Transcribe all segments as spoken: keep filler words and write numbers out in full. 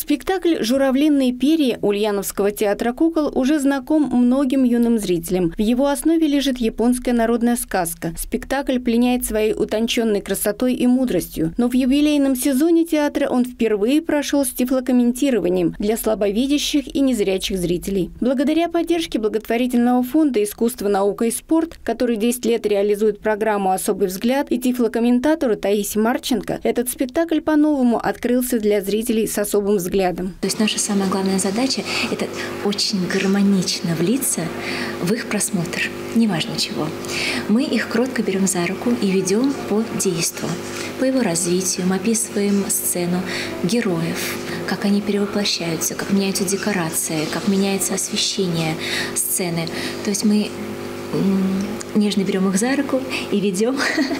Спектакль «Журавлиные перья» Ульяновского театра кукол уже знаком многим юным зрителям. В его основе лежит японская народная сказка. Спектакль пленяет своей утонченной красотой и мудростью. Но в юбилейном сезоне театра он впервые прошел с тифлокомментированием для слабовидящих и незрячих зрителей. Благодаря поддержке благотворительного фонда «Искусство, наука и спорт», который десять лет реализует программу «Особый взгляд», и тифлокомментатору Таисе Марченко, этот спектакль по-новому открылся для зрителей с особым взглядом. То есть наша самая главная задача – это очень гармонично влиться в их просмотр, неважно чего. Мы их кротко берем за руку и ведем по действу, по его развитию. Мы описываем сцену, героев, как они перевоплощаются, как меняются декорации, как меняется освещение сцены. То есть мы нежно берем их за руку и ведем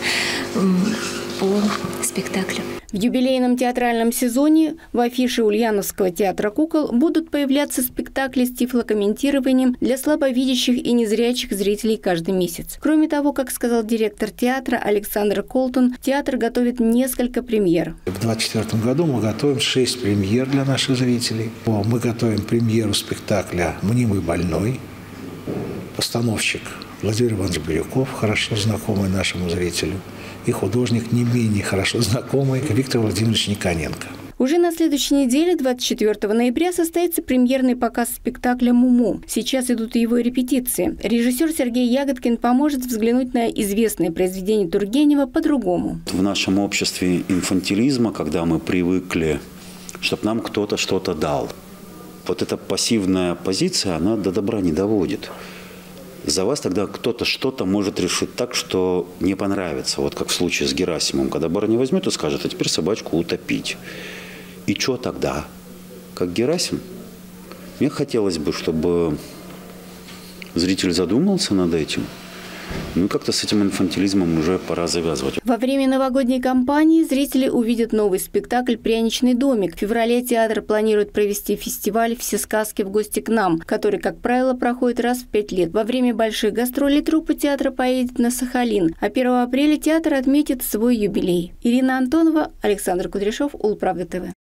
по спектаклю. В юбилейном театральном сезоне в афише Ульяновского театра кукол будут появляться спектакли с тифлокомментированием для слабовидящих и незрячих зрителей каждый месяц. Кроме того, как сказал директор театра Александр Колтон, театр готовит несколько премьер. В две тысячи двадцать четвёртом году мы готовим шесть премьер для наших зрителей. Мы готовим премьеру спектакля «Мнимый больной». Постановщик Владимир Иванович Бирюков, хорошо знакомый нашему зрителю, и художник, не менее хорошо знакомый, Виктор Владимирович Никоненко. Уже на следующей неделе, двадцать четвёртого ноября, состоится премьерный показ спектакля «Муму». Сейчас идут его репетиции. Режиссер Сергей Ягодкин поможет взглянуть на известное произведение Тургенева по-другому. В нашем обществе инфантилизма, когда мы привыкли, чтобы нам кто-то что-то дал, вот эта пассивная позиция, она до добра не доводит. За вас тогда кто-то что-то может решить так, что не понравится. Вот как в случае с Герасимом, когда барыня возьмет и скажет: а теперь собачку утопить. И что тогда? Как Герасим? Мне хотелось бы, чтобы зритель задумался над этим. Ну, как-то с этим инфантилизмом уже пора завязывать. Во время новогодней кампании зрители увидят новый спектакль «Пряничный домик». В феврале театр планирует провести фестиваль «Все сказки в гости к нам», который, как правило, проходит раз в пять лет. Во время больших гастролей труппа театра поедет на Сахалин, а первого апреля театр отметит свой юбилей. Ирина Антонова, Александр Кудряшов, Улправда ТВ.